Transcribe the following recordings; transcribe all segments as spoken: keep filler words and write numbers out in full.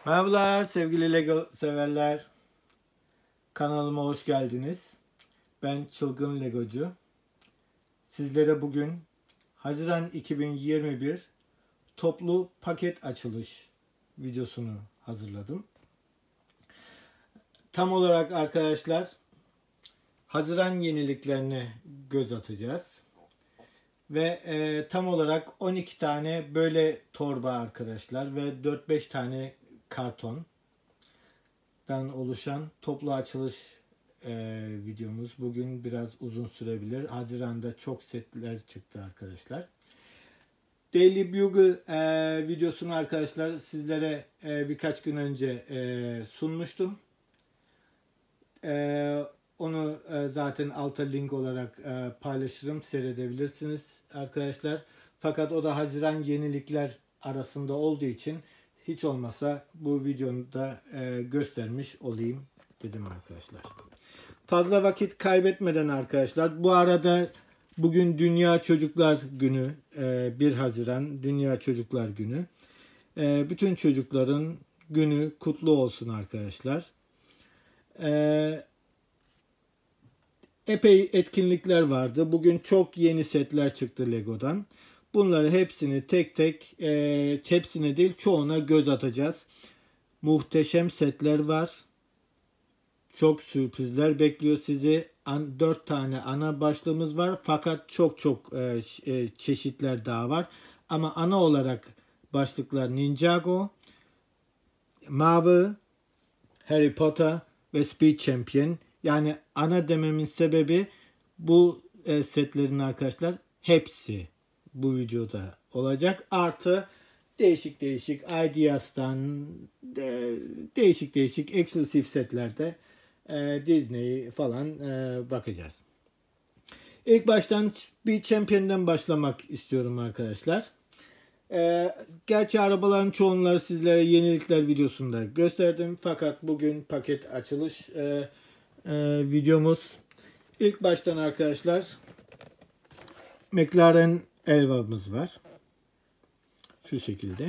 Merhabalar sevgili Lego severler. Kanalıma hoş geldiniz. Ben Çılgın Legocu. Sizlere bugün Haziran iki bin yirmi bir toplu paket açılış videosunu hazırladım. Tam olarak arkadaşlar Haziran yeniliklerine göz atacağız. Ve e, tam olarak on iki tane böyle torba arkadaşlar ve dört beş tane kartondan oluşan toplu açılış e, videomuz. Bugün biraz uzun sürebilir. Haziran'da çok setler çıktı arkadaşlar. Daily Bugle e, videosunu arkadaşlar sizlere e, birkaç gün önce e, sunmuştum. E, onu e, zaten alta link olarak e, paylaşırım. Seyredebilirsiniz arkadaşlar. Fakat o da Haziran yenilikler arasında olduğu için hiç olmasa bu videoda e, göstermiş olayım dedim arkadaşlar. Fazla vakit kaybetmeden arkadaşlar, bu arada bugün Dünya Çocuklar Günü, e, bir Haziran Dünya Çocuklar Günü. E, bütün çocukların günü kutlu olsun arkadaşlar. E, epey etkinlikler vardı. Bugün çok yeni setler çıktı Lego'dan. Bunları hepsini tek tek, e, hepsine değil çoğuna göz atacağız. Muhteşem setler var. Çok sürprizler bekliyor sizi. dört tane ana başlığımız var. Fakat çok çok e, e, çeşitler daha var. Ama ana olarak başlıklar Ninjago, Marvel, Harry Potter ve Speed Champion. Yani ana dememin sebebi bu e, setlerin arkadaşlar hepsi bu videoda olacak. Artı değişik değişik Ideas'tan de, değişik değişik eksklusif setlerde e, Disney falan e, bakacağız. İlk baştan bir Champion'dan başlamak istiyorum arkadaşlar. E, gerçi arabaların çoğunları sizlere yenilikler videosunda gösterdim. Fakat bugün paket açılış e, e, videomuz. İlk baştan arkadaşlar McLaren Elva'mız var. Şu şekilde.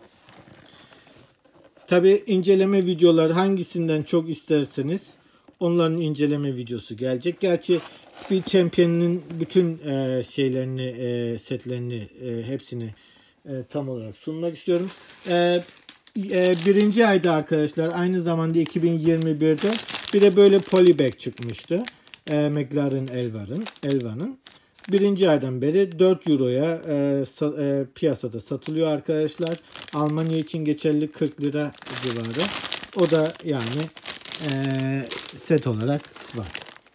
Tabi inceleme videoları hangisinden çok isterseniz onların inceleme videosu gelecek. Gerçi Speed Champion'ın bütün e, şeylerini, e, setlerini, e, hepsini e, tam olarak sunmak istiyorum. E, e, birinci ayda arkadaşlar, aynı zamanda iki bin yirmi birde bir de böyle polybag çıkmıştı. E, McLaren Elva'nın. Elva'nın. Birinci aydan beri dört euroya e, sa, e, piyasada satılıyor arkadaşlar. Almanya için geçerli kırk lira civarı. O da yani e, set olarak var.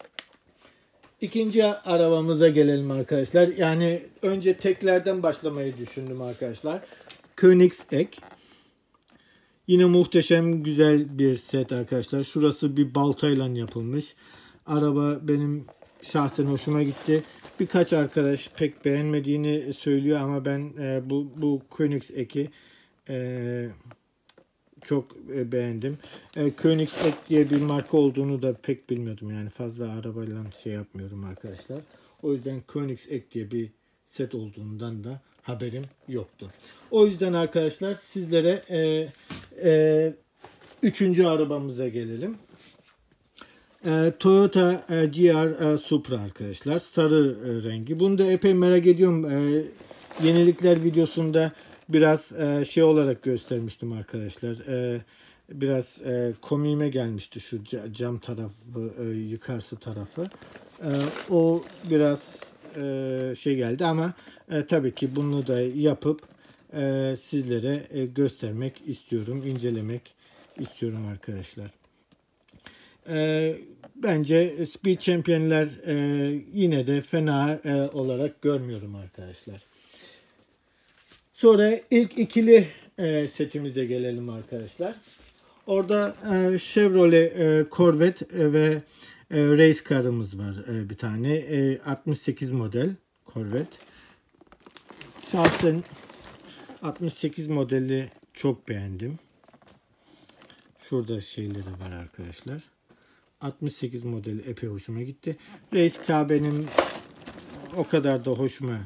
İkinci arabamıza gelelim arkadaşlar. Yani önce teklerden başlamayı düşündüm arkadaşlar. Koenigsegg. Yine muhteşem güzel bir set arkadaşlar. Şurası bir baltayla yapılmış. Araba benim şahsen hoşuma gitti. Birkaç arkadaş pek beğenmediğini söylüyor ama ben e, bu bu Koenigsegg'i e, çok e, beğendim. E, Koenigsegg diye bir marka olduğunu da pek bilmiyordum. Yani fazla arabayla şey yapmıyorum arkadaşlar. O yüzden Koenigsegg diye bir set olduğundan da haberim yoktu. O yüzden arkadaşlar sizlere e, e, üçüncü arabamıza gelelim. E, Toyota e, G R e, Supra arkadaşlar. Sarı e, rengi. Bunu da epey merak ediyorum. E, yenilikler videosunda biraz e, şey olarak göstermiştim arkadaşlar. E, biraz e, komiğime gelmişti şu cam tarafı, e, yukarısı tarafı. E, o biraz e, şey geldi ama e, tabii ki bunu da yapıp e, sizlere e, göstermek istiyorum. İncelemek istiyorum arkadaşlar. E, bence Speed Champion'ler e, yine de fena e, olarak görmüyorum arkadaşlar. Sonra ilk ikili e, setimize gelelim arkadaşlar. Orada e, Chevrolet e, Corvette e, ve e, Race Car'ımız var e, bir tane. E, altmış sekiz model Corvette. Şahsen altmış sekiz modeli çok beğendim. Şurada şeyleri var arkadaşlar. altmış sekiz modeli epey hoşuma gitti. Race Car benim o kadar da hoşuma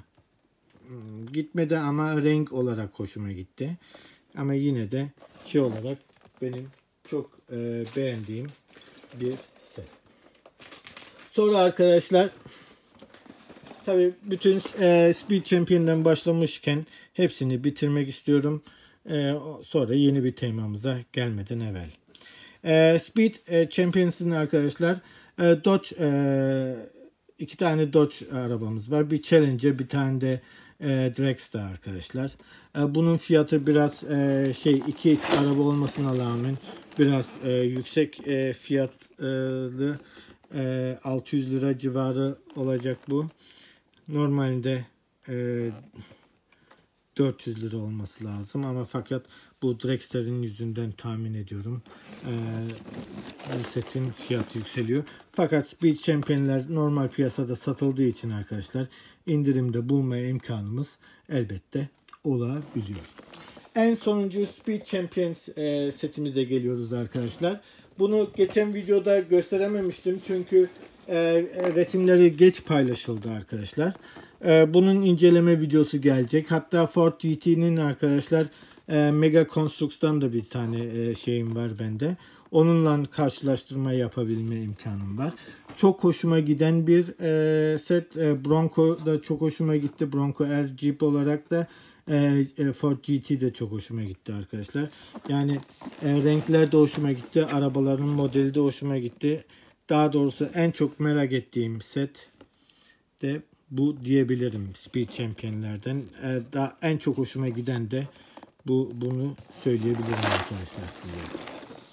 gitmedi ama renk olarak hoşuma gitti. Ama yine de şey olarak benim çok e, beğendiğim bir set. Sonra arkadaşlar tabii bütün e, Speed Champion'dan başlamışken hepsini bitirmek istiyorum. E, sonra yeni bir temamıza gelmeden evvel. E, Speed e, Champions'ın arkadaşlar e, Dodge e, iki tane Dodge arabamız var. Bir Challenger, bir tane de e, Dragster arkadaşlar. E, bunun fiyatı biraz e, şey iki araba olmasına rağmen biraz e, yüksek e, fiyatlı, e, altı yüz lira civarı olacak bu. Normalde e, dört yüz lira olması lazım ama fakat bu Dragster'in yüzünden tahmin ediyorum e, bu setin fiyatı yükseliyor. Fakat Speed Champion'ler normal piyasada satıldığı için arkadaşlar indirimde bulmaya imkanımız elbette olabiliyor. En sonuncu Speed Champions e, setimize geliyoruz arkadaşlar. Bunu geçen videoda gösterememiştim çünkü e, resimleri geç paylaşıldı arkadaşlar. E, bunun inceleme videosu gelecek. Hatta Ford G T'nin arkadaşlar e, Mega Construx'tan da bir tane e, şeyim var bende. Onunla karşılaştırma yapabilme imkanım var. Çok hoşuma giden bir e, set. E, Bronco da çok hoşuma gitti. Bronco R Jeep olarak da e, Ford G T de çok hoşuma gitti arkadaşlar. Yani e, renkler de hoşuma gitti. Arabaların modeli de hoşuma gitti. Daha doğrusu en çok merak ettiğim set de bu diyebilirim Speed Champion'lerden. E, daha en çok hoşuma giden de bu, bunu söyleyebilirim arkadaşlar size.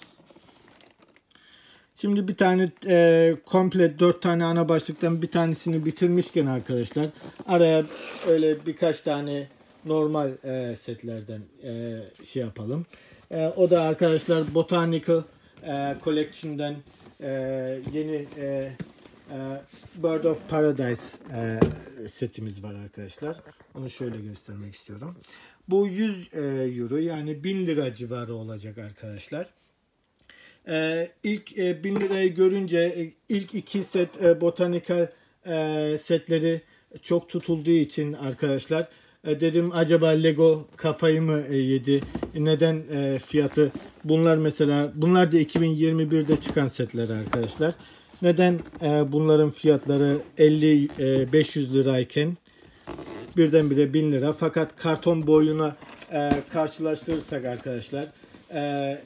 Şimdi bir tane e, komple dört tane ana başlıktan bir tanesini bitirmişken arkadaşlar araya öyle birkaç tane normal e, setlerden e, şey yapalım. E, o da arkadaşlar Botanical e, Collection'dan e, yeni e, e, Bird of Paradise e, setimiz var arkadaşlar. Onu şöyle göstermek istiyorum. Bu yüz euro yani bin lira civarı olacak arkadaşlar. Ee, ilk e, bin lirayı görünce e, ilk iki set e, Botanical e, setleri çok tutulduğu için arkadaşlar e, dedim acaba Lego kafayı mı e, yedi? Neden e, fiyatı? Bunlar mesela bunlar da iki bin yirmi birde çıkan setler arkadaşlar. Neden e, bunların fiyatları elli beş yüz lirayken birdenbire bin lira? Fakat karton boyuna e, karşılaştırırsak arkadaşlar e,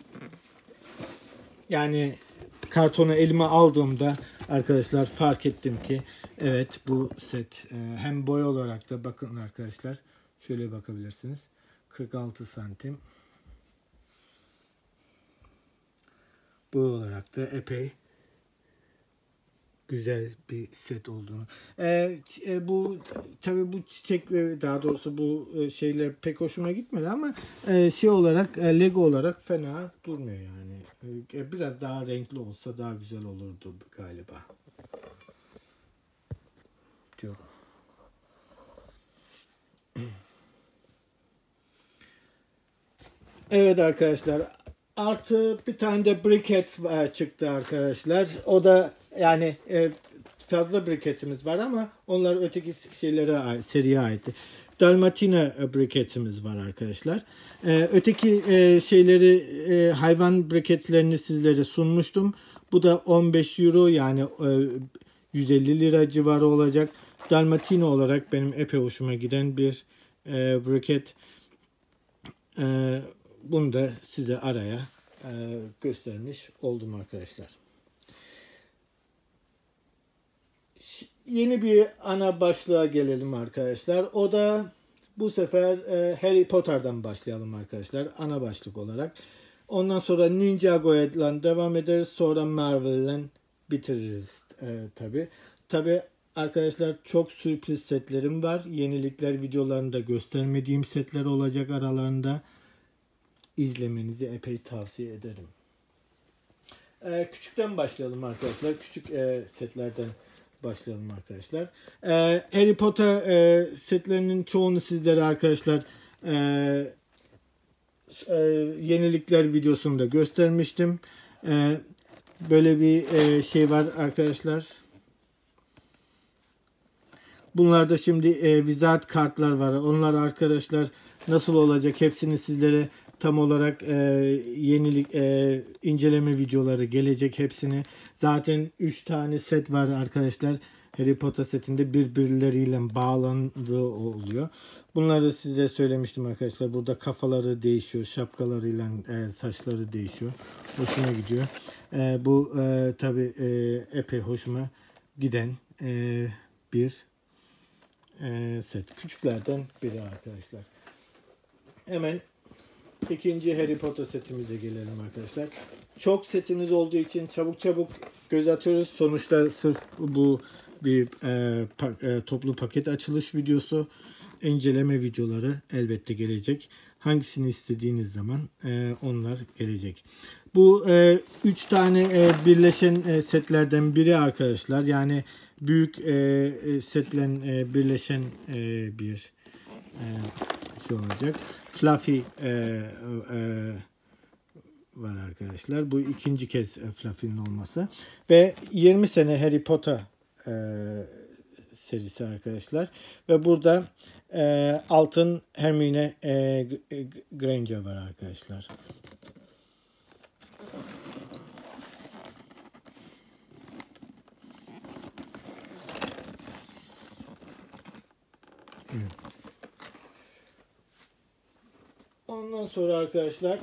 yani kartonu elime aldığımda arkadaşlar fark ettim ki evet bu set e, hem boy olarak da bakın arkadaşlar şöyle bakabilirsiniz kırk altı santim boy olarak da epey güzel bir set olduğunu. Ee, e, bu tabii bu çiçek daha doğrusu bu şeyler pek hoşuma gitmedi ama e, şey olarak e, Lego olarak fena durmuyor yani. E, biraz daha renkli olsa daha güzel olurdu galiba. Diyor. Evet arkadaşlar. Artı bir tane de briquet çıktı arkadaşlar. O da yani e, fazla briquetimiz var ama onlar öteki şeylere seriye ait. Dalmatina briquetimiz var arkadaşlar. E, öteki e, şeyleri e, hayvan briquetlerini sizlere sunmuştum. Bu da on beş euro yani e, yüz elli lira civarı olacak. Dalmatina olarak benim epey hoşuma giden bir e, briquet. E, bunu da size araya e, göstermiş oldum arkadaşlar. Yeni bir ana başlığa gelelim arkadaşlar. O da bu sefer e, Harry Potter'dan başlayalım arkadaşlar. Ana başlık olarak. Ondan sonra Ninjago'yla devam ederiz. Sonra Marvel'la bitiririz e, tabi. Tabi arkadaşlar çok sürpriz setlerim var. Yenilikler videolarında göstermediğim setler olacak aralarında. İzlemenizi epey tavsiye ederim. E, küçükten başlayalım arkadaşlar. Küçük e, setlerden başlayalım arkadaşlar. Ee, Harry Potter e, setlerinin çoğunu sizlere arkadaşlar e, e, yenilikler videosunda göstermiştim. E, böyle bir e, şey var arkadaşlar. Bunlarda şimdi e, wizard kartlar var. Onlar arkadaşlar nasıl olacak hepsini sizlere tam olarak e, yenilik e, inceleme videoları gelecek hepsini. Zaten üç tane set var arkadaşlar. Harry Potter setinde birbirleriyle bağlandığı oluyor. Bunları size söylemiştim arkadaşlar. Burada kafaları değişiyor. Şapkalarıyla e, saçları değişiyor. Hoşuma gidiyor. E, bu e, tabii e, epey hoşuma giden e, bir e, set. Küçüklerden biri arkadaşlar. Hemen ikinci Harry Potter setimize gelelim arkadaşlar. Çok setimiz olduğu için çabuk çabuk göz atıyoruz. Sonuçta sırf bu bir e, pa, e, toplu paket açılış videosu. İnceleme videoları elbette gelecek. Hangisini istediğiniz zaman e, onlar gelecek. Bu e, üç tane e, birleşen e, setlerden biri arkadaşlar. Yani büyük e, setle e, birleşen e, bir e, şey olacak. Fluffy e, e, var arkadaşlar. Bu ikinci kez e, Fluffy'nin olması. Ve yirmi sene Harry Potter e, serisi arkadaşlar. Ve burada e, altın Hermione e, Granger var arkadaşlar. Evet. Ondan sonra arkadaşlar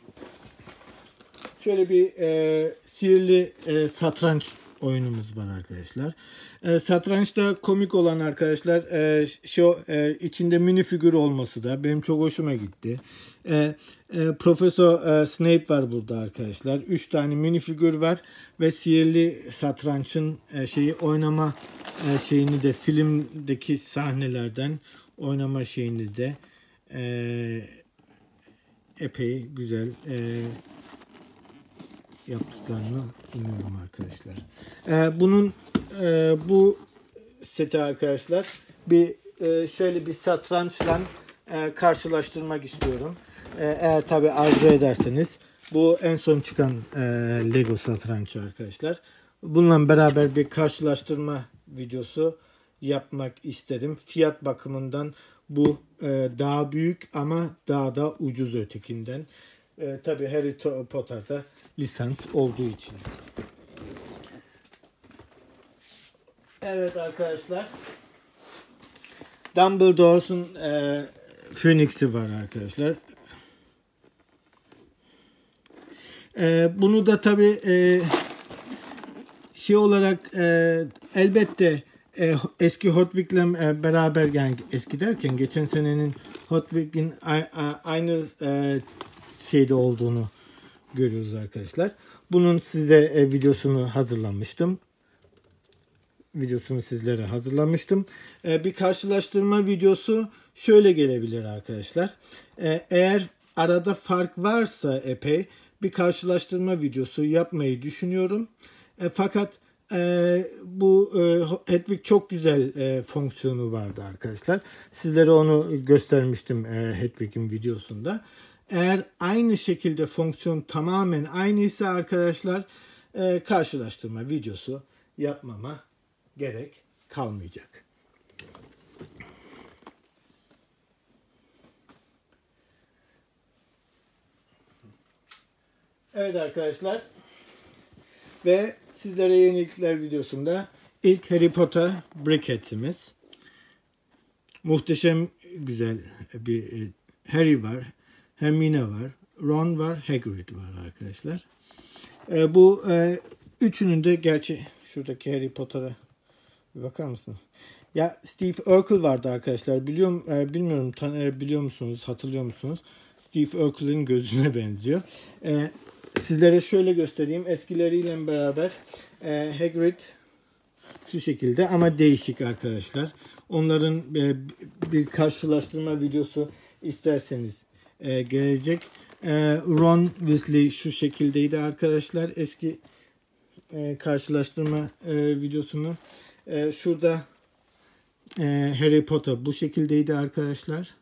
şöyle bir e, sihirli e, satranç oyunumuz var arkadaşlar. E, satrançta komik olan arkadaşlar e, şu e, içinde mini figür olması da benim çok hoşuma gitti. E, e, Profesör e, Snape var burada arkadaşlar. Üç tane mini figür var ve sihirli satrançın e, şeyi oynama e, şeyini de filmdeki sahnelerden oynama şeyini de e, epey güzel e, yaptıklarını umuyorum arkadaşlar. Ee, bunun e, bu seti arkadaşlar bir e, şöyle bir satrançla e, karşılaştırmak istiyorum. E, eğer tabi arzu ederseniz bu en son çıkan e, Lego satrançı arkadaşlar. Bununla beraber bir karşılaştırma videosu yapmak isterim. Fiyat bakımından bu e, daha büyük ama daha da ucuz ötekinden. E, tabii Harry Potter'da lisans olduğu için. Evet arkadaşlar. Dumbledore'un e, Phoenix'i var arkadaşlar. E, bunu da tabii e, şey olarak e, elbette e, eski Hot Wheels'le e, beraber, yani eski derken geçen senenin Hot Wheels'in aynı e, şeyde olduğunu görüyoruz arkadaşlar. Bunun size e, videosunu hazırlamıştım. Videosunu sizlere hazırlamıştım. E, bir karşılaştırma videosu şöyle gelebilir arkadaşlar. E, eğer arada fark varsa epey bir karşılaştırma videosu yapmayı düşünüyorum. E, fakat e, bu e, Hedwig çok güzel e, fonksiyonu vardı arkadaşlar. Sizlere onu göstermiştim e, Hedwig'in videosunda. Eğer aynı şekilde fonksiyon tamamen aynıysa arkadaşlar e, karşılaştırma videosu yapmama gerek kalmayacak. Evet arkadaşlar. Ve sizlere yenilikler videosunda ilk Harry Potter Brickheads'imiz. Muhteşem güzel bir Harry var. Hermione var. Ron var. Hagrid var arkadaşlar. E, bu e, üçünün de gerçi şuradaki Harry Potter'a bir bakar mısınız? Ya Steve Urkel vardı arkadaşlar. Biliyorum, e, bilmiyorum tan e, biliyor musunuz? Hatırlıyor musunuz? Steve Urkel'in gözüne benziyor. E, sizlere şöyle göstereyim. Eskileriyle beraber e, Hagrid şu şekilde ama değişik arkadaşlar. Onların e, bir karşılaştırma videosu isterseniz e, gelecek. E, Ron Weasley şu şekildeydi arkadaşlar. Eski e, karşılaştırma e, videosunu. E, şurada e, Harry Potter bu şekildeydi arkadaşlar.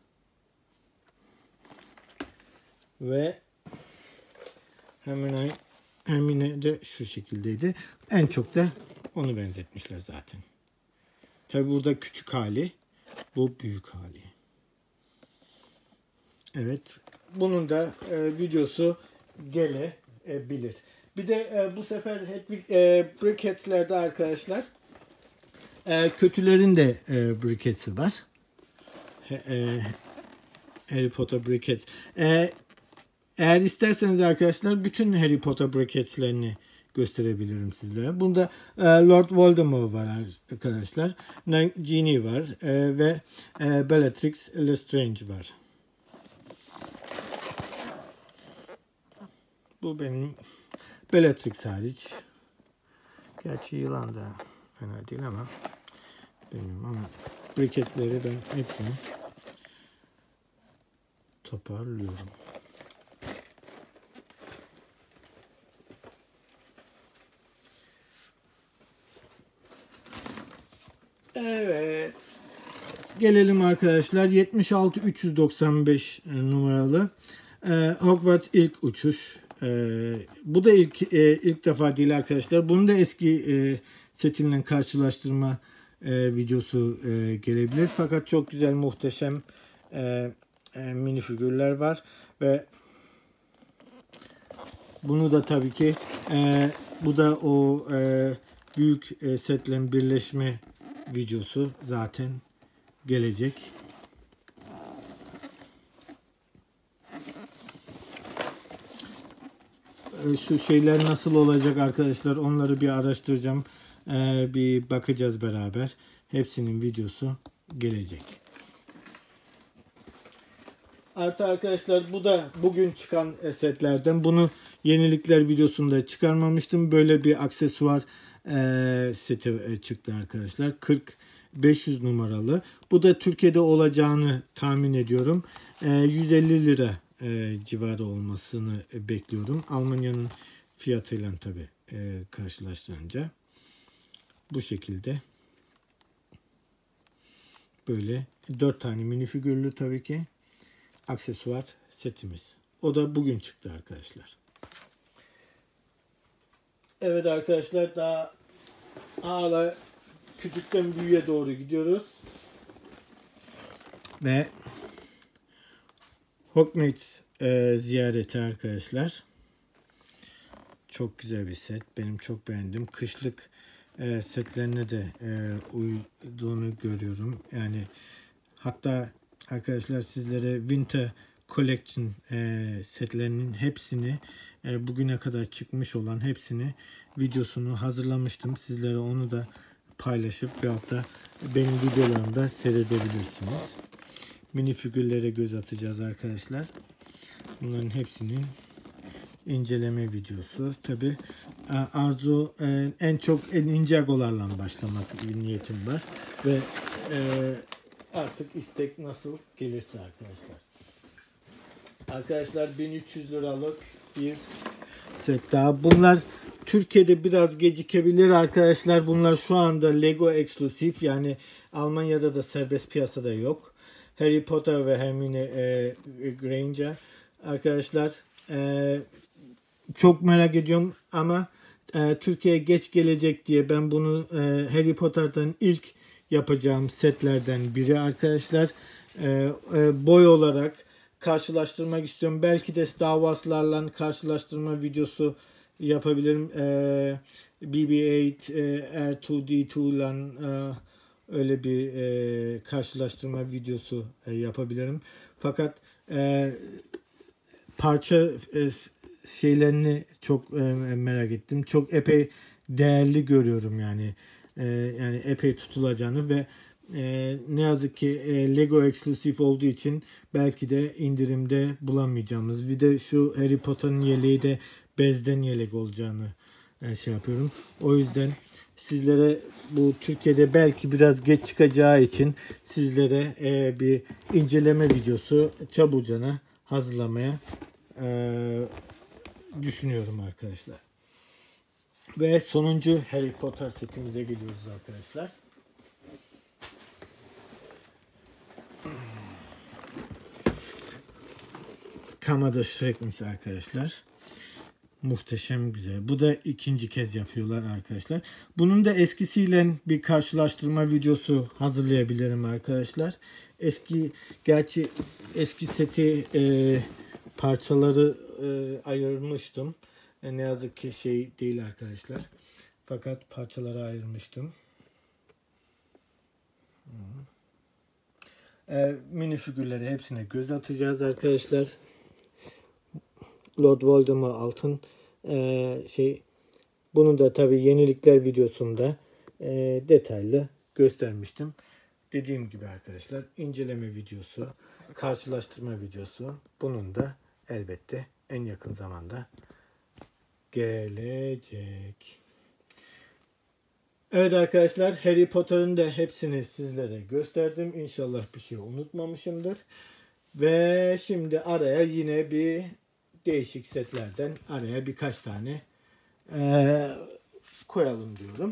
Ve Hermione, Hermione de şu şekildeydi. En çok da onu benzetmişler zaten. Tabi burada küçük hali, bu büyük hali. Evet, bunun da e, videosu gelebilir. Bir de e, bu sefer hep e, Brickheads'lerde arkadaşlar e, kötülerin de e, Brickheads'i var. E, Harry Potter Brickheads. E, eğer isterseniz arkadaşlar bütün Harry Potter Brickheads'lerini gösterebilirim sizlere. Bunda e, Lord Voldemort var arkadaşlar. Nagini var e, ve e, Bellatrix Lestrange var. Bu benim Bellatrix hariç. Gerçi yılan da fena değil ama bilmiyorum ama Brickheads'leri ben hepsini toparlıyorum. Evet. Gelelim arkadaşlar yetmiş altı üç yüz doksan beş numaralı e, Hogwarts ilk uçuş. E, bu da ilk e, ilk defa değil arkadaşlar. Bunu da eski e, setinle karşılaştırma e, videosu e, gelebilir. Fakat çok güzel, muhteşem e, e, minifigürler var ve bunu da tabii ki e, bu da o e, büyük e, setle birleşme videosu zaten gelecek. Şu şeyler nasıl olacak arkadaşlar, onları bir araştıracağım. Ee, bir bakacağız beraber. Hepsinin videosu gelecek. Artı arkadaşlar bu da bugün çıkan setlerden. Bunu yenilikler videosunda çıkarmamıştım. Böyle bir aksesuar e, seti çıktı arkadaşlar. kırk beş yüz numaralı. Bu da Türkiye'de olacağını tahmin ediyorum. E, yüz elli lira e, civarı olmasını bekliyorum. Almanya'nın fiyatıyla tabii e, karşılaştırınca. Bu şekilde. Böyle dört tane minifigürlü tabii ki aksesuar setimiz. O da bugün çıktı arkadaşlar. Evet arkadaşlar, daha hala küçükten büyüğe doğru gidiyoruz. Ve Hogsmeade e, ziyareti arkadaşlar. Çok güzel bir set. Benim çok beğendim. Kışlık e, setlerine de e, uyduğunu görüyorum. Yani hatta arkadaşlar sizlere Winter Collection e, setlerinin hepsini e, bugüne kadar çıkmış olan hepsini videosunu hazırlamıştım. Sizlere onu da paylaşıp bir hafta benim videolarımda seyredebilirsiniz. Minifigürlere göz atacağız arkadaşlar. Bunların hepsinin inceleme videosu. Tabi arzu en çok en ince agolarla başlamak niyetim var ve e, artık istek nasıl gelirse arkadaşlar. Arkadaşlar bin üç yüz liralık bir set daha. Bunlar Türkiye'de biraz gecikebilir arkadaşlar. Bunlar şu anda Lego eksklusif, yani Almanya'da da serbest piyasada yok. Harry Potter ve Hermione e, Granger arkadaşlar, e, çok merak ediyorum ama e, Türkiye'ye geç gelecek diye ben bunu e, Harry Potter'dan ilk yapacağım setlerden biri arkadaşlar. E, e, boy olarak karşılaştırmak istiyorum. Belki de Star Wars'larla karşılaştırma videosu yapabilirim. E, B B eight e, R two D two ile e, öyle bir e, karşılaştırma videosu e, yapabilirim. Fakat e, parça e, şeylerini çok e, merak ettim. Çok epey değerli görüyorum yani. E, yani epey tutulacağını ve e, ne yazık ki e, Lego eksklusif olduğu için belki de indirimde bulamayacağımız. Bir de şu Harry Potter'ın yeleği de bezden yelek olacağını e, şey yapıyorum. O yüzden sizlere bu Türkiye'de belki biraz geç çıkacağı için sizlere e, bir inceleme videosu çabucana hazırlamaya e, düşünüyorum arkadaşlar. Ve sonuncu Harry Potter setimize geliyoruz arkadaşlar. Kamada Shrek'miş arkadaşlar. Muhteşem güzel. Bu da ikinci kez yapıyorlar arkadaşlar. Bunun da eskisiyle bir karşılaştırma videosu hazırlayabilirim arkadaşlar. Eski, gerçi eski seti e, parçaları e, ayırmıştım. E, ne yazık ki şey değil arkadaşlar. Fakat parçalara ayırmıştım. E, mini figürleri hepsine göz atacağız arkadaşlar. Lord Voldemort altın e, şey. Bunu da tabii yenilikler videosunda e, detaylı göstermiştim. Dediğim gibi arkadaşlar, inceleme videosu, karşılaştırma videosu, bunun da elbette en yakın zamanda gelecek. Evet arkadaşlar, Harry Potter'ın da hepsini sizlere gösterdim. İnşallah bir şey unutmamışımdır. Ve şimdi araya yine bir değişik setlerden araya birkaç tane e, koyalım diyorum.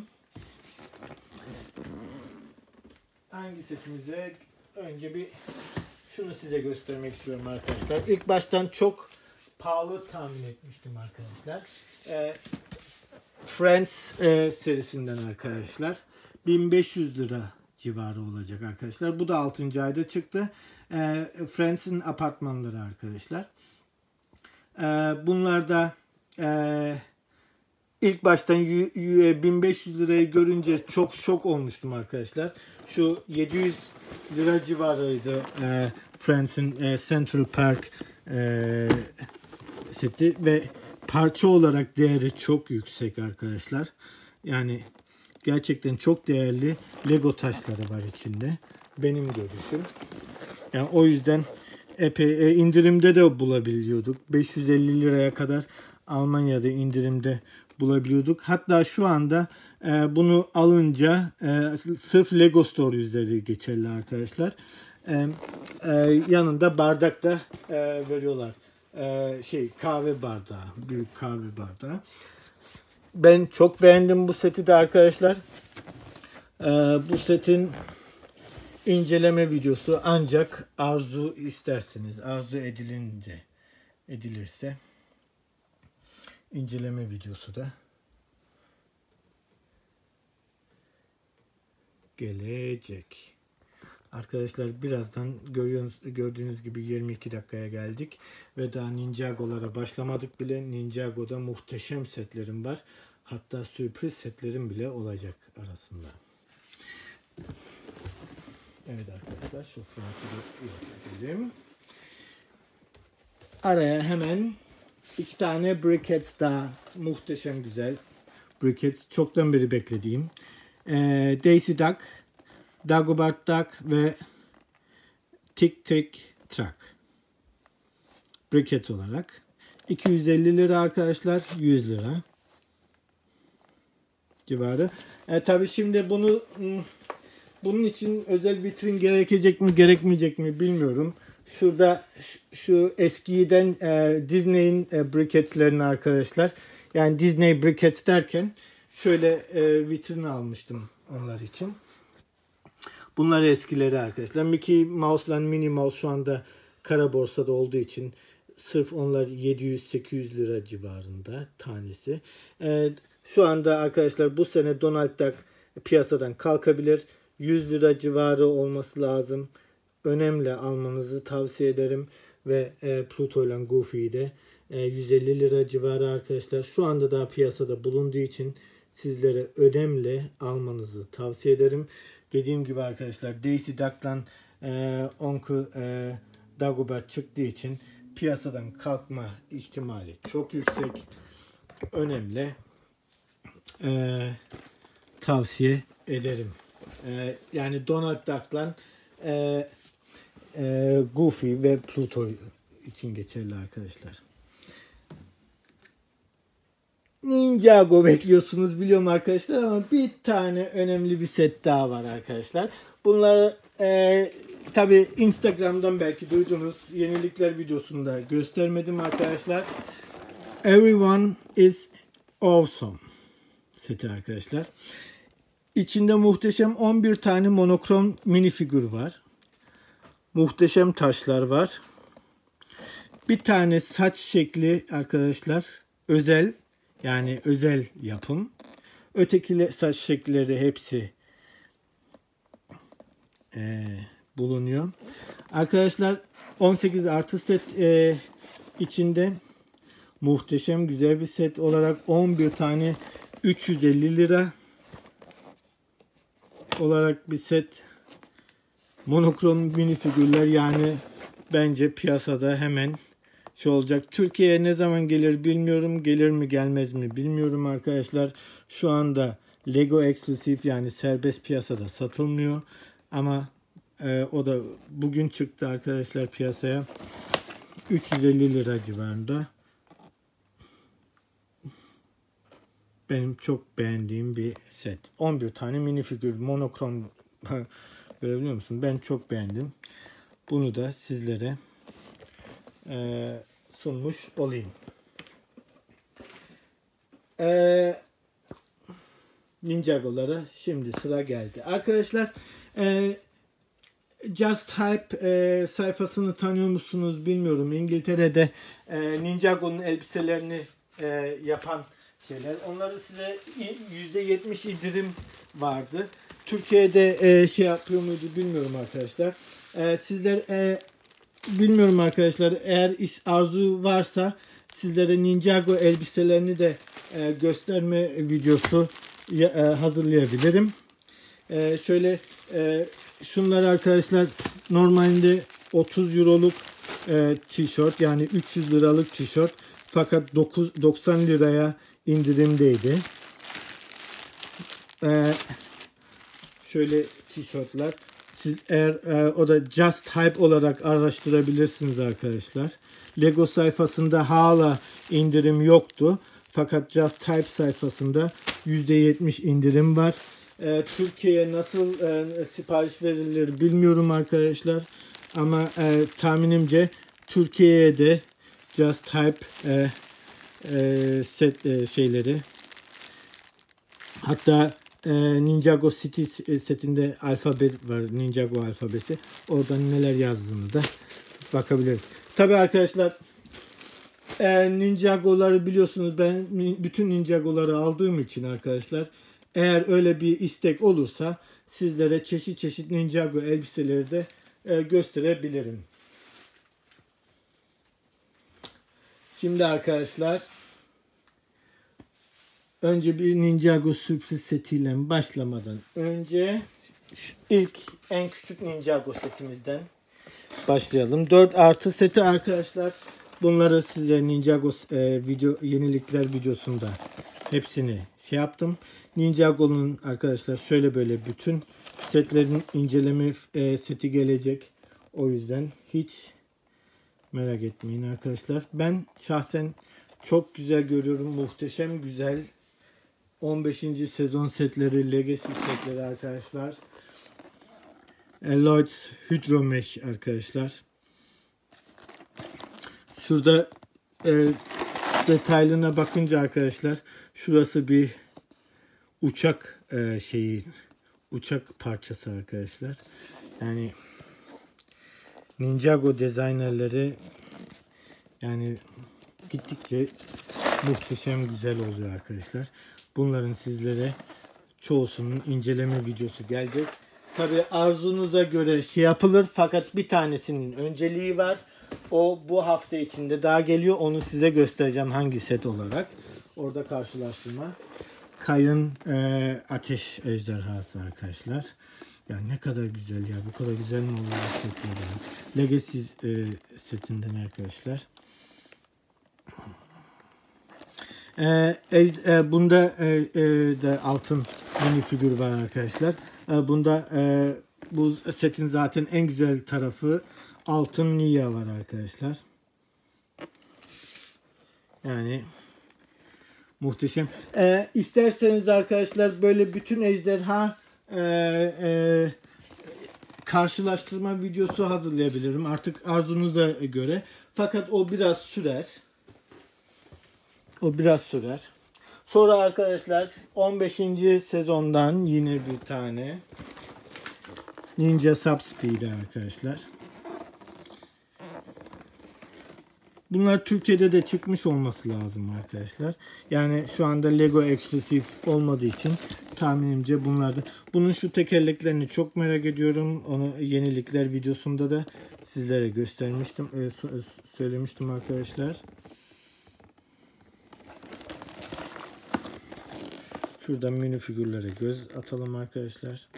Hangi setimize? Önce bir şunu size göstermek istiyorum arkadaşlar. İlk baştan çok pahalı tahmin etmiştim arkadaşlar. E, Friends e, serisinden arkadaşlar. bin beş yüz lira civarı olacak arkadaşlar. Bu da altıncı ayda çıktı. E, Friends'in apartmanları arkadaşlar. E, bunlar da e, ilk baştan bin beş yüz lirayı görünce çok şok olmuştum arkadaşlar. Şu yedi yüz lira civarıydı e, Friends'in e, Central Park e, seti ve parça olarak değeri çok yüksek arkadaşlar. Yani gerçekten çok değerli Lego taşları var içinde. Benim görüşüm. Yani o yüzden epey e, indirimde de bulabiliyorduk. beş yüz elli liraya kadar Almanya'da indirimde bulabiliyorduk. Hatta şu anda e, bunu alınca e, sırf Lego Store üzeri geçerli arkadaşlar. E, e, yanında bardak da e, veriyorlar. E, şey kahve bardağı, büyük kahve bardağı. Ben çok beğendim bu seti de arkadaşlar. E, bu setin inceleme videosu ancak arzu isterseniz, arzu edilince edilirse inceleme videosu da gelecek. Arkadaşlar birazdan görüyorsunuz, gördüğünüz gibi yirmi iki dakikaya geldik ve daha Ninjago'lara başlamadık bile. Ninjago'da muhteşem setlerim var. Hatta sürpriz setlerim bile olacak arasında. Evet arkadaşlar, şu Fransa'da ilerleyelim. Araya hemen iki tane briquettes daha, muhteşem güzel briquettes, çoktan beri beklediğim. Ee, Daisy Duck, Dagobert Duck ve Tick Trick Track briquette olarak iki yüz elli lira arkadaşlar, yüz lira civarı. E, tabii şimdi bunu bunun için özel vitrin gerekecek mi gerekmeyecek mi bilmiyorum. Şurada şu eskiden e, Disney'in e, briquetlerini arkadaşlar. Yani Disney briquettes derken şöyle e, vitrin almıştım onlar için. Bunlar eskileri arkadaşlar. Mickey Mouse'la Minnie Mouse şu anda kara borsada olduğu için sırf onlar yedi yüz sekiz yüz lira civarında tanesi. E, şu anda arkadaşlar bu sene Donald Duck piyasadan kalkabilir. yüz lira civarı olması lazım. Önemli, almanızı tavsiye ederim. Ve e, Pluto ile Goofy'yi de e, yüz elli lira civarı arkadaşlar. Şu anda daha piyasada bulunduğu için sizlere önemli almanızı tavsiye ederim. Dediğim gibi arkadaşlar Daisy Duck'la e, Onku e, Dagobert çıktığı için piyasadan kalkma ihtimali çok yüksek. Önemli. E, tavsiye ederim. E, yani Donald Duck'la e, e, Goofy ve Pluto için geçerli arkadaşlar. Ninjago bekliyorsunuz biliyorum arkadaşlar ama bir tane önemli bir set daha var arkadaşlar. Bunları e, tabi Instagram'dan belki duydunuz, yenilikler videosunda göstermedim arkadaşlar. Everyone is awesome seti arkadaşlar. İçinde muhteşem on bir tane monokrom minifigür var. Muhteşem taşlar var. Bir tane saç şekli arkadaşlar özel, yani özel yapım. Öteki saç şekilleri hepsi e, bulunuyor. Arkadaşlar on sekiz artı set e, içinde. Muhteşem güzel bir set olarak on bir tane üç yüz elli lira olarak bir set. Monokrom minifigürler, yani bence piyasada hemen şey olacak. Türkiye'ye ne zaman gelir bilmiyorum. Gelir mi gelmez mi bilmiyorum arkadaşlar. Şu anda Lego eksklusif, yani serbest piyasada satılmıyor. Ama e, o da bugün çıktı arkadaşlar piyasaya. üç yüz elli lira civarında. Benim çok beğendiğim bir set. on bir tane minifigür monokrom görebiliyor musun? Ben çok beğendim. Bunu da sizlere e, sunmuş olayım. E, Ninjago'lara şimdi sıra geldi. Arkadaşlar e, Just Hype e, sayfasını tanıyor musunuz bilmiyorum. İngiltere'de e, Ninjago'nun elbiselerini e, yapan şeyler. Onları size yüzde yetmiş indirim vardı. Türkiye'de e, şey yapıyor muydu bilmiyorum arkadaşlar. E, sizler e, bilmiyorum arkadaşlar, eğer arzu varsa sizlere Ninjago elbiselerini de e, gösterme videosu e, hazırlayabilirim. E, şöyle e, şunlar arkadaşlar normalde otuz euroluk e, tişört, yani üç yüz liralık tişört, fakat doksan liraya indirimdeydi. E, şöyle tişörtler. Siz eğer e, o da Just Hype olarak araştırabilirsiniz arkadaşlar. Lego sayfasında hala indirim yoktu. Fakat Just Hype sayfasında yüzde yetmiş indirim var. E, Türkiye'ye nasıl e, sipariş verilir bilmiyorum arkadaşlar. Ama e, tahminimce Türkiye'ye de Just Hype e, e, set e, şeyleri, hatta e, Ninjago City setinde alfabe var, Ninjago alfabesi. Oradan neler yazdığını da bakabiliriz. Tabi arkadaşlar e, Ninjago'ları biliyorsunuz, ben bütün Ninjago'ları aldığım için arkadaşlar, eğer öyle bir istek olursa sizlere çeşit çeşit Ninjago elbiseleri de e, gösterebilirim. Şimdi arkadaşlar önce bir Ninjago sürpriz setiyle başlamadan önce ilk en küçük Ninjago setimizden başlayalım. dört artı seti arkadaşlar. Bunları size Ninjago e, video yenilikler videosunda hepsini şey yaptım. Ninjago'nun arkadaşlar şöyle böyle bütün setlerin inceleme e, seti gelecek. O yüzden hiç merak etmeyin arkadaşlar. Ben şahsen çok güzel görüyorum. Muhteşem güzel on beşinci sezon setleri, Legacy setleri arkadaşlar. Lloyd's Hydromech arkadaşlar. Şurada e, detaylına bakınca arkadaşlar, şurası bir uçak e, şeyi, uçak parçası arkadaşlar. Yani Ninjago designerleri yani gittikçe muhteşem güzel oluyor arkadaşlar. Bunların sizlere çoğusunun inceleme videosu gelecek. Tabi arzunuza göre şey yapılır, fakat bir tanesinin önceliği var. O bu hafta içinde daha geliyor. Onu size göstereceğim hangi set olarak. Orada karşılaştırma. Kayın e, ateş ejderhası arkadaşlar. Ya ne kadar güzel ya. Bu kadar güzel mi olur bu setlerden? Legacy e, setinden arkadaşlar. E, e, bunda e, e, de altın mini figür var arkadaşlar. E, bunda e, bu setin zaten en güzel tarafı altın Nia var arkadaşlar. Yani muhteşem. E, isterseniz arkadaşlar böyle bütün ejderha e, e, karşılaştırma videosu hazırlayabilirim. Artık arzunuza göre. Fakat o biraz sürer. O biraz sürer. Sonra arkadaşlar on beşinci sezondan yine bir tane Ninja Subspeed arkadaşlar. Bunlar Türkiye'de de çıkmış olması lazım arkadaşlar. Yani şu anda Lego eksklusif olmadığı için tahminimce bunlarda. Bunun şu tekerleklerini çok merak ediyorum. Onu yenilikler videosunda da sizlere göstermiştim, e, söylemiştim arkadaşlar. Şuradan mini figürlere göz atalım arkadaşlar.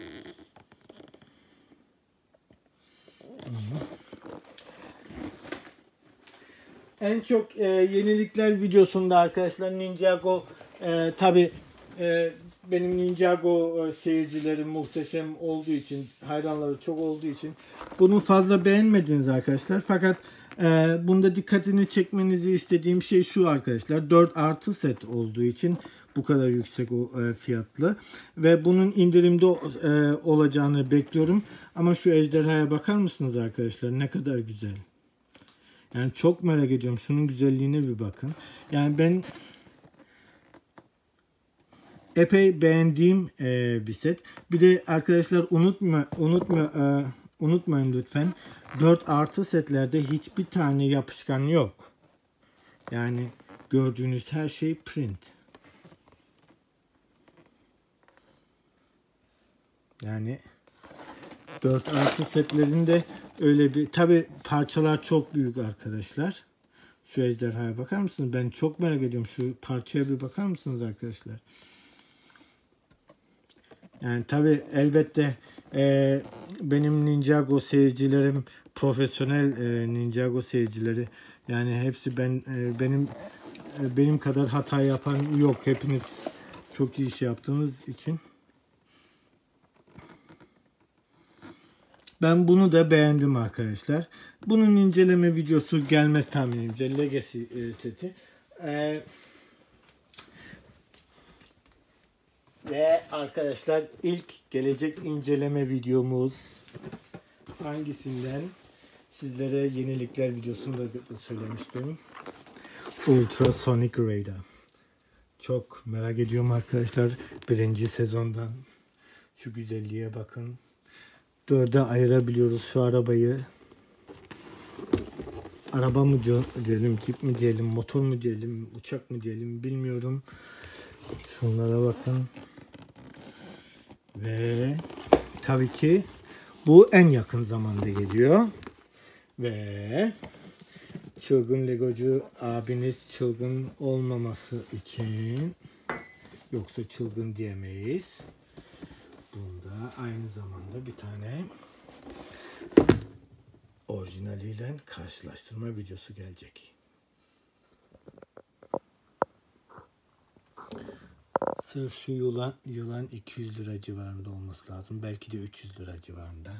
En çok e, yenilikler videosunda arkadaşlar Ninjago e, tabi e, benim Ninjago e, seyircilerim muhteşem olduğu için, hayranları çok olduğu için bunu fazla beğenmediniz arkadaşlar. Fakat e, bunda dikkatini çekmenizi istediğim şey şu arkadaşlar. dört artı set olduğu için bu kadar yüksek e, fiyatlı ve bunun indirimde e, olacağını bekliyorum. Ama şu ejderhaya bakar mısınız arkadaşlar? Ne kadar güzel. Yani çok merak ediyorum. Şunun güzelliğine bir bakın. Yani ben epey beğendiğim e, bir set. Bir de arkadaşlar unutma unutma e, unutmayın lütfen. dört artı setlerde hiçbir tane yapışkan yok. Yani gördüğünüz her şey print. Yani dört artı setlerinde öyle bir, tabi parçalar çok büyük arkadaşlar. Şu ejderhaya bakar mısınız? Ben çok merak ediyorum. Şu parçaya bir bakar mısınız arkadaşlar? Yani tabi elbette e, benim Ninjago seyircilerim profesyonel e, Ninjago seyircileri. Yani hepsi ben e, benim e, benim kadar hata yapan yok. Hepiniz çok iyi iş yaptığınız için. Ben bunu da beğendim arkadaşlar. Bunun inceleme videosu gelmez tahminimce. Legacy e, seti. E, ve arkadaşlar ilk gelecek inceleme videomuz hangisinden? Sizlere yenilikler videosunda söylemiştim. Ultrasonic Radar. Çok merak ediyorum arkadaşlar. Birinci sezondan. Şu güzelliğe bakın. Dörde ayırabiliyoruz şu arabayı. Araba mı diyelim, kip mi diyelim, motor mu diyelim, uçak mı diyelim bilmiyorum. Şunlara bakın. Ve tabii ki bu en yakın zamanda geliyor. Ve çılgın Legocu abiniz çılgın olmaması için, yoksa çılgın diyemeyiz. Bunda aynı zamanda bir tane orijinaliyle karşılaştırma videosu gelecek. Sırf şu yılan, yılan iki yüz lira civarında olması lazım. Belki de üç yüz lira civarında.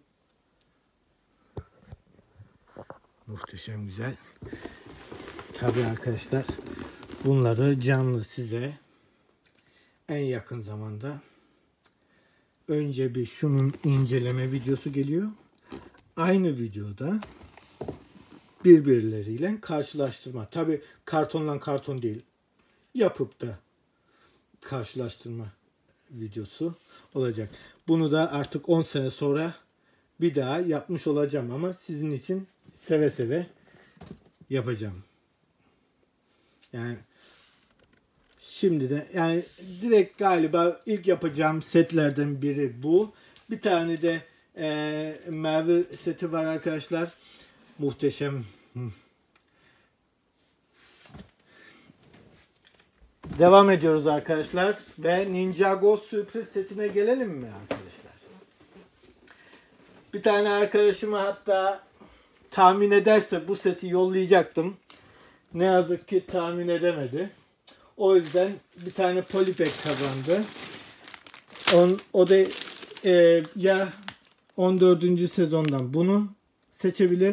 Muhteşem güzel. Tabii arkadaşlar bunları canlı size en yakın zamanda, önce bir şunun inceleme videosu geliyor. Aynı videoda birbirleriyle karşılaştırma. Tabii kartonla karton değil. Yapıp da karşılaştırma videosu olacak. Bunu da artık on sene sonra bir daha yapmış olacağım ama sizin için seve seve yapacağım. Yani şimdi de yani direkt galiba ilk yapacağım setlerden biri bu. Bir tane de e, Marvel seti var arkadaşlar. Muhteşem. Devam ediyoruz arkadaşlar ve Ninjago sürpriz setine gelelim mi arkadaşlar? Bir tane arkadaşıma hatta tahmin ederse bu seti yollayacaktım. Ne yazık ki tahmin edemedi. O yüzden bir tane polybag kazandı. On, o da e, ya on dördüncü sezondan bunu seçebilir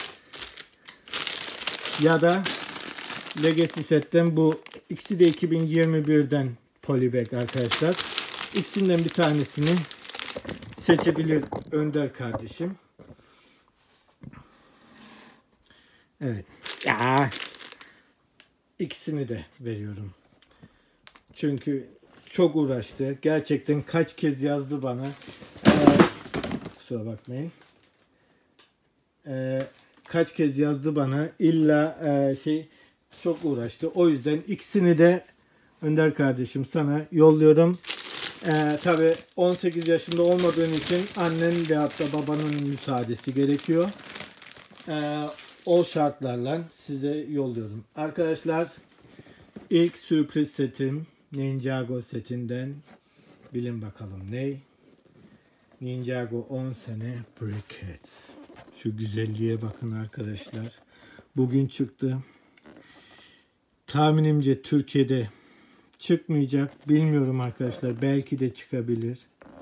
ya da Legacy setten bu. İkisi de iki bin yirmi birden polybag arkadaşlar. İkisinden bir tanesini seçebilir Önder kardeşim. Evet. Ya. İkisini de veriyorum. Çünkü çok uğraştı. Gerçekten kaç kez yazdı bana. Ee, kusura bakmayın. Ee, kaç kez yazdı bana. İlla e, şey çok uğraştı. O yüzden ikisini de Önder kardeşim sana yolluyorum. Ee, tabii on sekiz yaşında olmadığın için annen ve hatta babanın müsaadesi gerekiyor. e, o şartlarla size yolluyorum. Arkadaşlar ilk sürpriz setim Ninjago setinden bilin bakalım ne? Ninjago on sene Briquette. Şu güzelliğe bakın arkadaşlar. Bugün çıktı. Tahminimce Türkiye'de çıkmayacak. Bilmiyorum arkadaşlar. Belki de çıkabilir.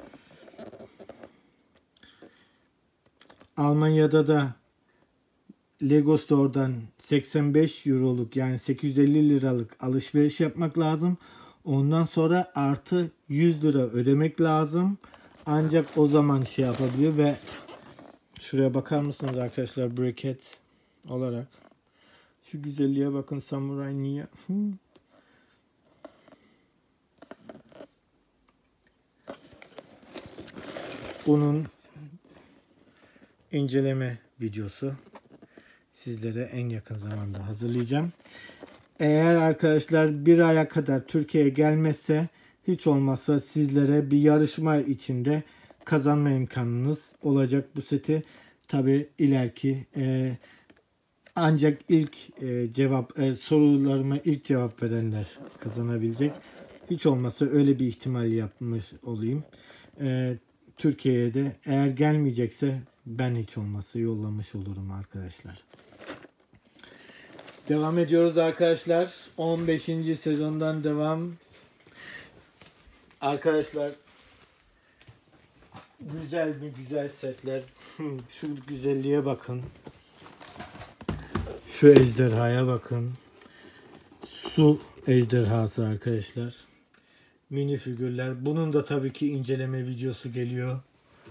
Almanya'da da Lego Store'dan seksen beş euroluk yani sekiz yüz elli liralık alışveriş yapmak lazım. Ondan sonra artı yüz lira ödemek lazım. Ancak o zaman şey yapabiliyor ve şuraya bakar mısınız arkadaşlar, Briquette olarak. Şu güzelliğe bakın, Samurai niye? Bunun inceleme videosu sizlere en yakın zamanda hazırlayacağım. Eğer arkadaşlar bir aya kadar Türkiye'ye gelmezse hiç olmazsa sizlere bir yarışma içinde kazanma imkanınız olacak bu seti. Tabi ileriki e, ancak ilk e, cevap e, sorularıma ilk cevap verenler kazanabilecek. Hiç olmazsa öyle bir ihtimal yapmış olayım. E, Türkiye'ye de eğer gelmeyecekse ben hiç olmazsa yollamış olurum arkadaşlar. Devam ediyoruz arkadaşlar. on beşinci sezondan devam. Arkadaşlar güzel mi güzel setler. Şu güzelliğe bakın. Şu ejderhaya bakın. Su ejderhası arkadaşlar. Mini figürler. Bunun da tabii ki inceleme videosu geliyor.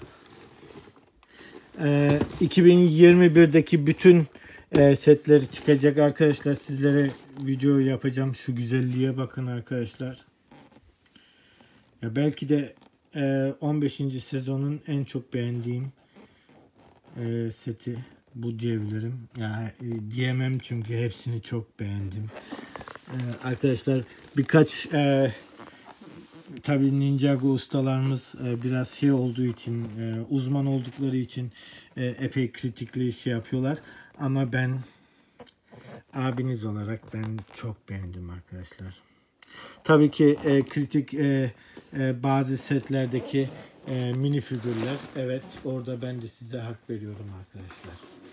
Ee, iki bin yirmi birdeki bütün e, setleri çıkacak arkadaşlar. Sizlere video yapacağım. Şu güzelliğe bakın arkadaşlar. Ya belki de e, on beşinci sezonun en çok beğendiğim e, seti bu diyebilirim. Ya e, diyemem çünkü hepsini çok beğendim. E, arkadaşlar birkaç e, tabii Ninjago ustalarımız e, biraz şey olduğu için, e, uzman oldukları için e, epey kritikli şey yapıyorlar. Ama ben abiniz olarak ben çok beğendim arkadaşlar. Tabii ki e, kritik e, e, bazı setlerdeki e, mini figürler, evet orada ben de size hak veriyorum arkadaşlar.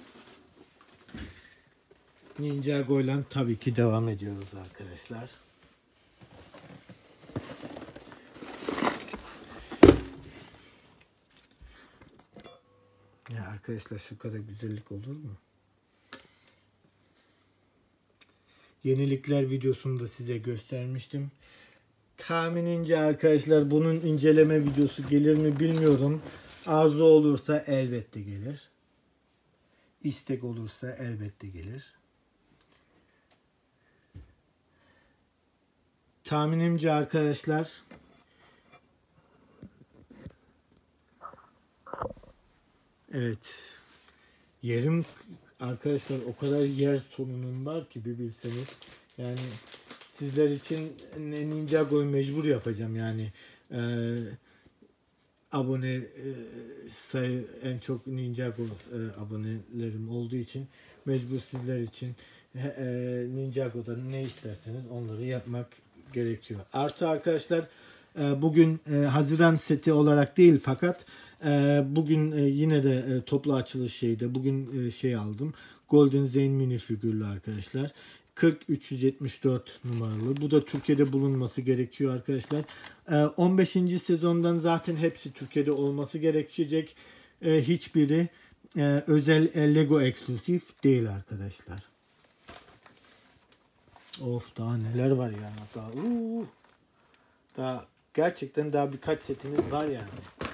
Ninjago ile tabii ki devam ediyoruz arkadaşlar. Ya arkadaşlar şu kadar güzellik olur mu? Yenilikler videosunu da size göstermiştim. Tahminimce arkadaşlar bunun inceleme videosu gelir mi bilmiyorum. Arzu olursa elbette gelir. İstek olursa elbette gelir. Tahminimce arkadaşlar evet, yerim arkadaşlar o kadar yer sorunum var ki bir bilseniz. Yani sizler için Ninjago'yu mecbur yapacağım yani. Ee, abone e, sayı en çok Ninjago e, abonelerim olduğu için mecbur sizler için e, Ninjago'da ne isterseniz onları yapmak gerekiyor. Artı arkadaşlar e, bugün e, Haziran seti olarak değil fakat e, bugün e, yine de e, toplu açılış şeyde bugün e, şey aldım. Golden Zane mini figürlü arkadaşlar. kırk üç yüz yetmiş dört numaralı. Bu da Türkiye'de bulunması gerekiyor arkadaşlar. on beşinci sezondan zaten hepsi Türkiye'de olması gerekecek. Hiçbiri özel Lego eksklusif değil arkadaşlar. Of, daha neler var ya. Daha, uu, daha gerçekten daha birkaç setimiz var yani.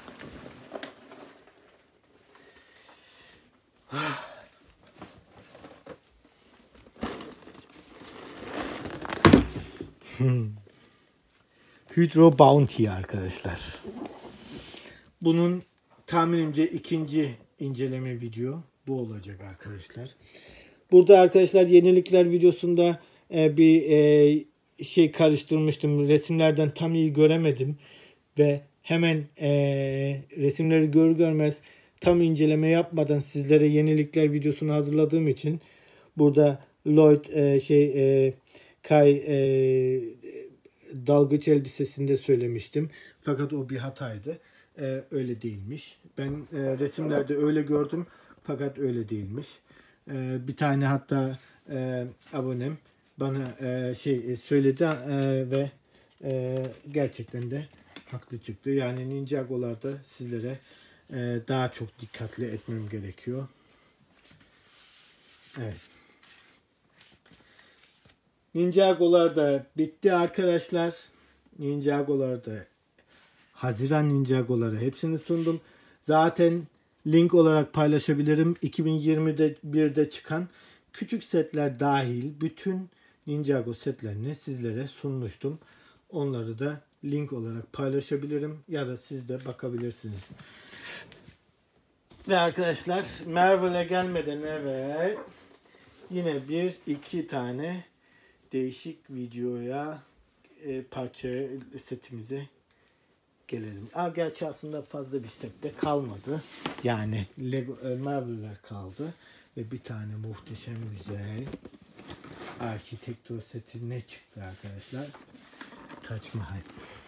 Hmm. Hydro Bounty arkadaşlar. Bunun tahminimce ikinci inceleme video bu olacak arkadaşlar. Burada arkadaşlar yenilikler videosunda e, bir e, şey karıştırmıştım. Resimlerden tam iyi göremedim ve hemen e, resimleri görür görmez tam inceleme yapmadan sizlere yenilikler videosunu hazırladığım için burada Lloyd e, şey e, Kay e, dalgıç elbisesinde söylemiştim. Fakat o bir hataydı. E, öyle değilmiş. Ben e, resimlerde öyle gördüm. Fakat öyle değilmiş. E, bir tane hatta e, abonem bana e, şey söyledi e, ve e, gerçekten de haklı çıktı. Yani Ninjago'larda sizlere e, daha çok dikkatli etmem gerekiyor. Evet. Ninjago'lar da bitti arkadaşlar. Ninjago'lar da Haziran Ninjago'ları hepsini sundum. Zaten link olarak paylaşabilirim. iki bin yirmide birde çıkan küçük setler dahil bütün Ninjago setlerini sizlere sunmuştum. Onları da link olarak paylaşabilirim ya da siz de bakabilirsiniz. Ve arkadaşlar Marvel'e gelmeden evvel yine bir iki tane değişik videoya e, parça setimize gelelim. Aa, gerçi aslında fazla bir set de kalmadı. Yani Lego e, Marvel'ler kaldı ve bir tane muhteşem güzel arkitektur seti ne çıktı arkadaşlar? Taç Mahal.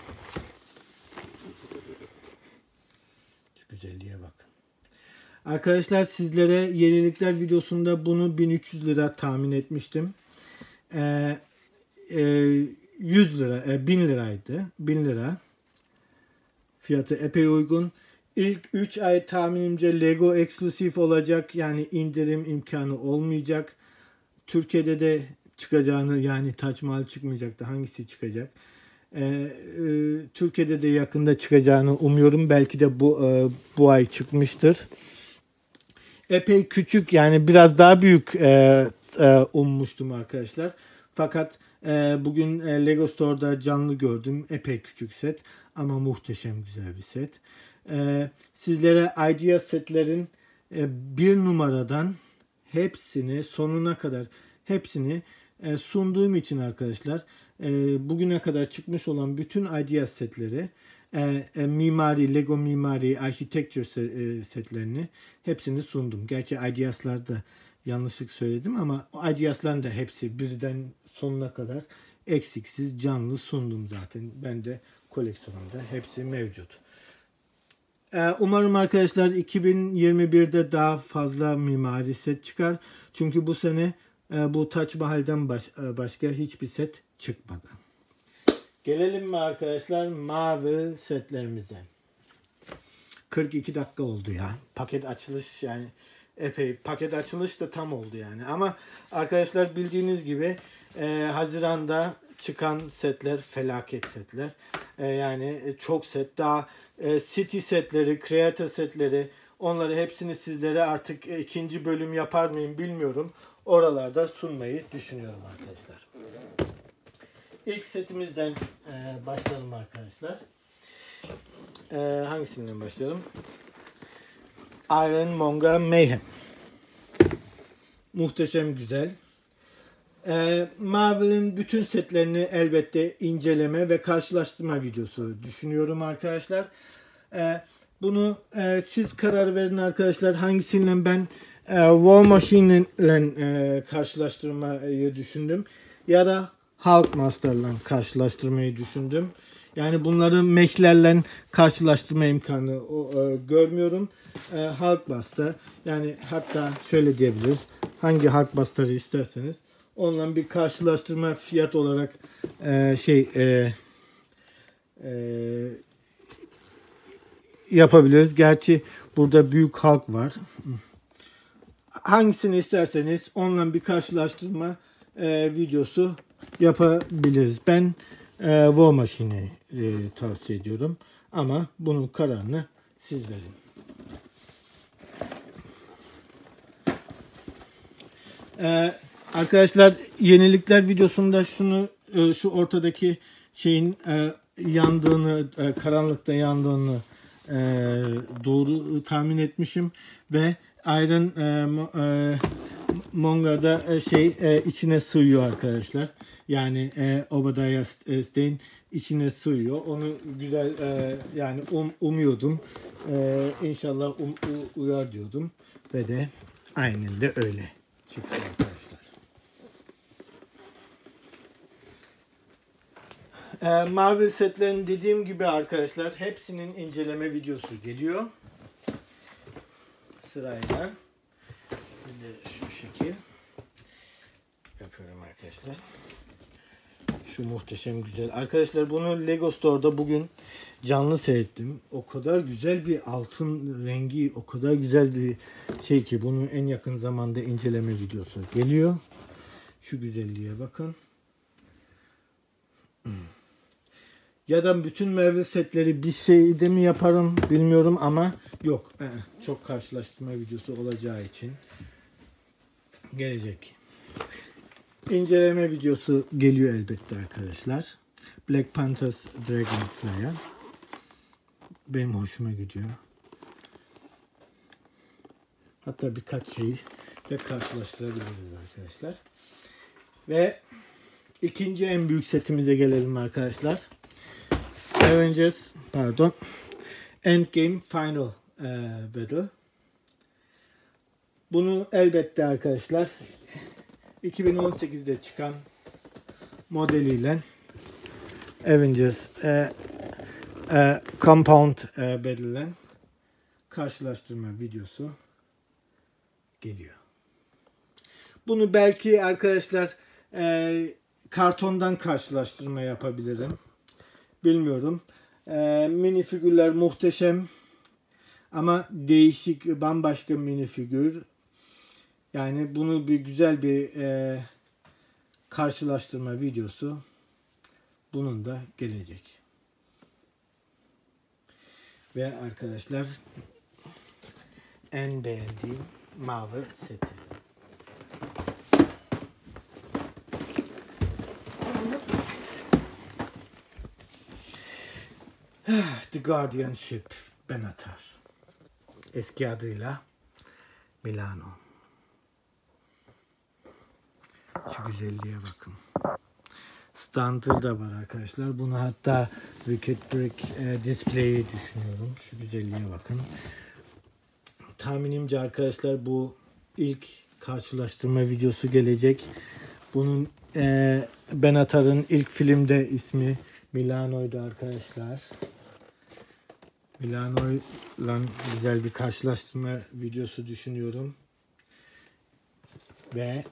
Şu güzelliğe bakın. Arkadaşlar sizlere yenilikler videosunda bunu bin üç yüz lira tahmin etmiştim. Ee, e, yüz lira, e, bin liraydı. bin lira. Fiyatı epey uygun. İlk üç ay tahminimce Lego eksklusif olacak. Yani indirim imkanı olmayacak. Türkiye'de de çıkacağını, yani Taç Mahal çıkmayacaktı. Hangisi çıkacak? Ee, e, Türkiye'de de yakında çıkacağını umuyorum. Belki de bu e, bu ay çıkmıştır. Epey küçük, yani biraz daha büyük e, e, ummuştum arkadaşlar. Fakat e, bugün e, Lego Store'da canlı gördüm. Epey küçük set ama muhteşem güzel bir set. E, sizlere Idea setlerin e, bir numaradan hepsini sonuna kadar hepsini e, sunduğum için arkadaşlar e, bugüne kadar çıkmış olan bütün Idea setleri e, e, mimari, Lego mimari, architecture se- e, setlerini hepsini sundum. Gerçi Ideas'larda yanlışlık söyledim ama Ideas'ların da hepsi birden sonuna kadar eksiksiz canlı sundum zaten. Ben de koleksiyonumda hepsi mevcut. Ee, umarım arkadaşlar iki bin yirmi birde daha fazla mimari set çıkar. Çünkü bu sene e, bu Taç Mahal'den baş, e, başka hiçbir set çıkmadı. Gelelim mi arkadaşlar Marvel setlerimize. kırk iki dakika oldu ya. Paket açılış yani epey. Paket açılış da tam oldu yani. Ama arkadaşlar bildiğiniz gibi e, Haziran'da çıkan setler felaket setler. E, yani çok set. Daha e, City setleri, Creator setleri, onları hepsini sizlere artık e, ikinci bölüm yapar mıyım bilmiyorum. Oralarda sunmayı düşünüyorum arkadaşlar. İlk setimizden e, başlayalım arkadaşlar. E, hangisinden başlayalım? Ironmonger Mayhem. Muhteşem güzel. E, Marvel'in bütün setlerini elbette inceleme ve karşılaştırma videosu düşünüyorum arkadaşlar. E, bunu e, siz karar verin arkadaşlar. Hangisiyle ben e, War Machine ile e, karşılaştırmayı düşündüm. Ya da Hulkbuster'la karşılaştırmayı düşündüm. Yani bunları mech'lerle karşılaştırma imkanı o, e, görmüyorum. E, Hulkbuster, yani hatta şöyle diyebiliriz. Hangi Hulkbuster'ı isterseniz onunla bir karşılaştırma fiyat olarak e, şey e, e, yapabiliriz. Gerçi burada büyük Hulk var. Hangisini isterseniz onunla bir karşılaştırma e, videosu yapabiliriz. Ben e, War Machine'i e, tavsiye ediyorum. Ama bunun kararını siz verin. E, arkadaşlar yenilikler videosunda şunu e, şu ortadaki şeyin e, yandığını, e, karanlıkta yandığını e, doğru tahmin etmişim ve Iron e, mangada e, şey e, içine sığıyor arkadaşlar. Yani e, Obadiah Stane içine sığıyor. Onu güzel e, yani um, umuyordum. E, inşallah um, u, uyar diyordum. Ve de aynen de öyle çıktı arkadaşlar. E, Marvel setlerin dediğim gibi arkadaşlar hepsinin inceleme videosu geliyor. Sırayla. Şimdi şu şekil yapıyorum arkadaşlar. Şu muhteşem güzel. Arkadaşlar bunu Lego Store'da bugün canlı seyrettim. O kadar güzel bir altın rengi, o kadar güzel bir şey ki bunun en yakın zamanda inceleme videosu geliyor. Şu güzelliğe bakın. Ya da bütün Marvel setleri bir şeyde mi yaparım bilmiyorum ama yok. Çok karşılaştırma videosu olacağı için gelecek. İnceleme videosu geliyor elbette arkadaşlar. Black Panthers Dragonfly'a. Benim hoşuma gidiyor. Hatta birkaç şeyi de karşılaştırabiliriz arkadaşlar. Ve ikinci en büyük setimize gelelim arkadaşlar. Avengers, pardon. Endgame Final e, Battle. Bunu elbette arkadaşlar iki bin on sekizde çıkan modeliyle Avengers e, e, Compound e, Battle'le karşılaştırma videosu geliyor. Bunu belki arkadaşlar e, kartondan karşılaştırma yapabilirim. Bilmiyorum. E, mini figürler muhteşem ama değişik, bambaşka mini figür. Yani bunu bir güzel bir e, karşılaştırma videosu bunun da gelecek. Ve arkadaşlar en beğendiğim Marvel seti. The Guardian Ship Benatar. Eski adıyla Milano. Şu güzelliğe bakın. Standı da var arkadaşlar. Bunu hatta Wicked Brick e, display'i düşünüyorum. Şu güzelliğe bakın. Tahminimce arkadaşlar bu ilk karşılaştırma videosu gelecek. Bunun e, Benatar'ın ilk filmde ismi Milano'ydu arkadaşlar. Milano'yla güzel bir karşılaştırma videosu düşünüyorum. Ve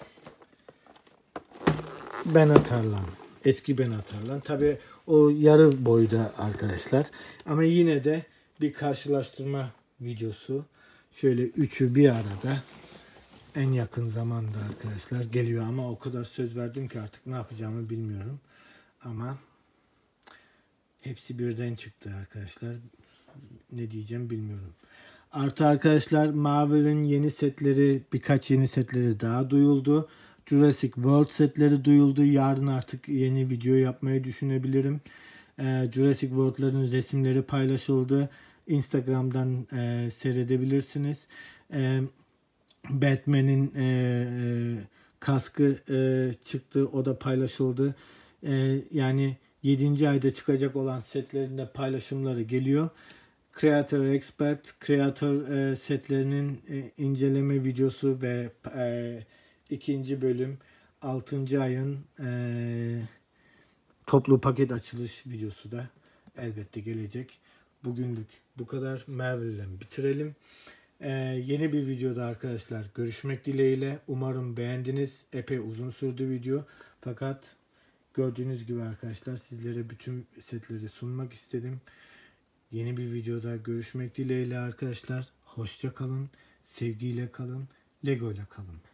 Benatar'la, eski Benatar'la. Tabi o yarı boyda arkadaşlar. Ama yine de bir karşılaştırma videosu. Şöyle üçü bir arada en yakın zamanda arkadaşlar geliyor. Ama o kadar söz verdim ki artık ne yapacağımı bilmiyorum. Ama hepsi birden çıktı arkadaşlar. Ne diyeceğim bilmiyorum. Artı arkadaşlar Marvel'in yeni setleri, birkaç yeni setleri daha duyuldu. Jurassic World setleri duyuldu. Yarın artık yeni video yapmayı düşünebilirim. Ee, Jurassic World'ların resimleri paylaşıldı. Instagram'dan e, seyredebilirsiniz. Ee, Batman'in e, e, kaskı e, çıktı. O da paylaşıldı. E, yani yedinci ayda çıkacak olan setlerin de paylaşımları geliyor. Creator Expert, Creator e, setlerinin e, inceleme videosu ve e, ikinci bölüm altıncı ayın e, toplu paket açılış videosu da elbette gelecek. Bugünlük bu kadar. Marvel'le bitirelim. E, yeni bir videoda arkadaşlar görüşmek dileğiyle. Umarım beğendiniz. Epey uzun sürdü video. Fakat gördüğünüz gibi arkadaşlar sizlere bütün setleri sunmak istedim. Yeni bir videoda görüşmek dileğiyle arkadaşlar. Hoşça kalın, sevgiyle kalın, Lego ile kalın.